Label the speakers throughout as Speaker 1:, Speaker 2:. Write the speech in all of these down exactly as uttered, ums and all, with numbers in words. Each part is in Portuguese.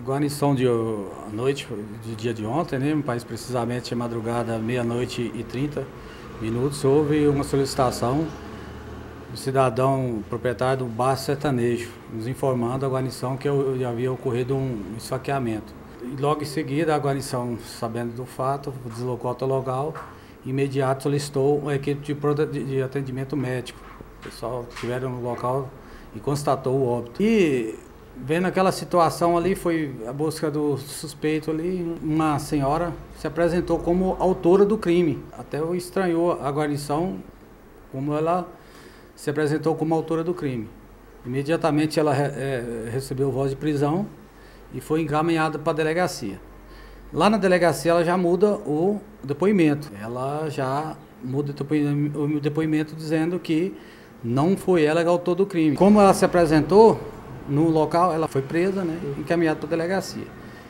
Speaker 1: guarnição de à noite, de dia de ontem, né, mais precisamente madrugada, meia-noite e trinta minutos, houve uma solicitação do cidadão proprietário do bar sertanejo, nos informando a guarnição que havia ocorrido um esfaqueamento. E logo em seguida, a guarnição, sabendo do fato, deslocou ao local e imediato solicitou uma equipe de, de atendimento médico. O pessoal estiveram no local e constatou o óbito. E vendo aquela situação ali, foi a busca do suspeito ali, uma senhora se apresentou como autora do crime. Até estranhou a guarnição como ela se apresentou como autora do crime. Imediatamente ela é, recebeu voz de prisão e foi encaminhada para a delegacia. Lá na delegacia ela já muda o depoimento. Ela já muda o depoimento dizendo que não foi ela que é autor do crime. Como ela se apresentou no local, ela foi presa, né, encaminhada para a delegacia.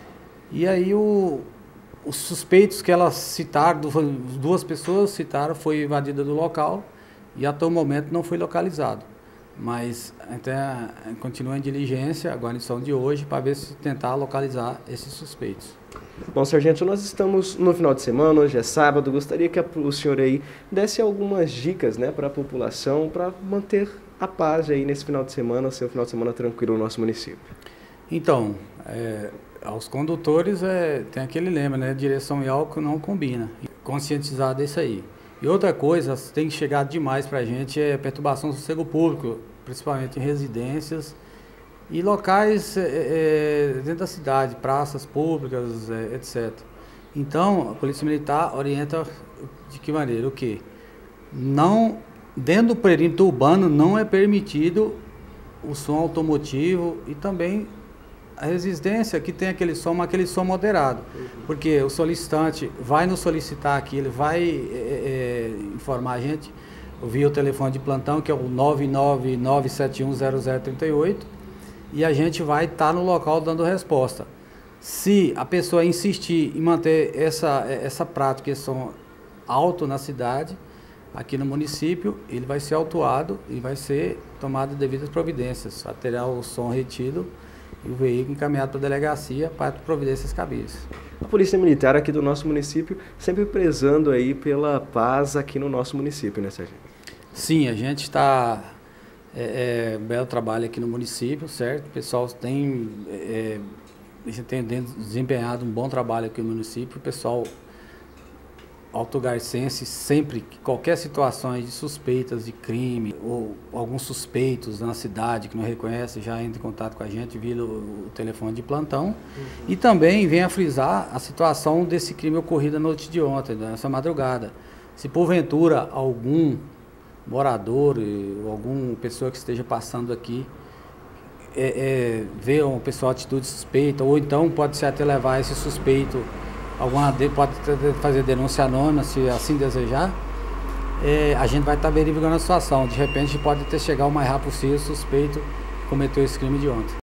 Speaker 1: E aí o, os suspeitos que ela citaram, duas pessoas citaram, foi invadida do local e até o momento não foi localizado. Mas até continua em diligência a guarnição de hoje para ver se tentar localizar esses suspeitos.
Speaker 2: Bom, sargento, nós estamos no final de semana, hoje é sábado, gostaria que o senhor aí desse algumas dicas, né, para a população, para manter a paz aí nesse final de semana, seu final de semana tranquilo no nosso município.
Speaker 1: Então, é, aos condutores é, tem aquele lema, né, direção e álcool não combina, conscientizar disso aí. E outra coisa, tem chegado demais para a gente, é perturbação do sossego público, principalmente em residências e locais é, dentro da cidade, praças públicas, é, etcétera. Então, a Polícia Militar orienta de que maneira? O quê? Não, dentro do perímetro urbano não é permitido o som automotivo e também a resistência que tem aquele som, mas aquele som moderado. Porque o solicitante vai nos solicitar aqui, ele vai é, é, informar a gente via o telefone de plantão, que é o nove nove nove sete um zero zero três oito, e a gente vai estar tá no local dando resposta. Se a pessoa insistir em manter essa, essa prática, esse som alto na cidade, aqui no município, ele vai ser autuado e vai ser tomado devidas providências, a terá o som retido e o veículo encaminhado para a delegacia para providências cabíveis.
Speaker 2: A Polícia Militar aqui do nosso município sempre prezando aí pela paz aqui no nosso município, né, sargento?
Speaker 1: Sim, a gente está é, é, belo trabalho aqui no município, certo? O pessoal tem, é, tem desempenhado um bom trabalho aqui no município. O pessoal autogarcense, sempre que qualquer situação de suspeitas de crime ou alguns suspeitos na cidade que não reconhece, já entra em contato com a gente via o, o telefone de plantão. Uhum. E também vem a frisar a situação desse crime ocorrido na noite de ontem, nessa madrugada. Se porventura algum morador ou alguma pessoa que esteja passando aqui é, é, vê uma pessoa atitude suspeita, ou então pode ser até levar esse suspeito, alguma pode fazer denúncia anônima, se assim desejar, é, a gente vai estar verificando a situação. De repente pode ter chegado o mais rápido possível o suspeito que cometeu esse crime de ontem.